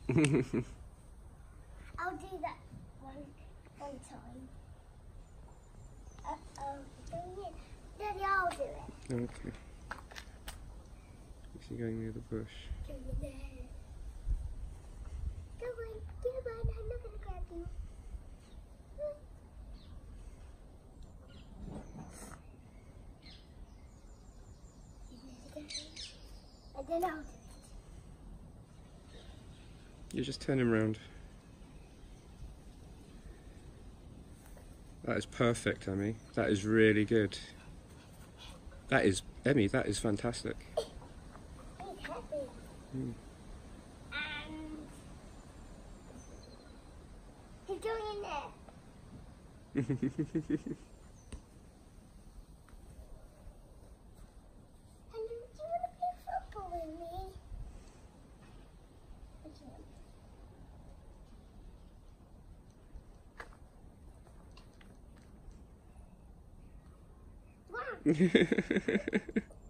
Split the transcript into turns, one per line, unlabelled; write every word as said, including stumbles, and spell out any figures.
I'll do that one, one time. Uh-oh, doing it. Daddy, I'll do it.
Okay. Is he going near the bush?
Go in there. Go on, go on, I'm not going to grab you. And then I'll do it.
You just turn him round. That is perfect, Emmy. That is really good. That is, Emmy, that is fantastic.
He's happy.
Mm.
And he's going in there. And do you want to play football with me? Wow.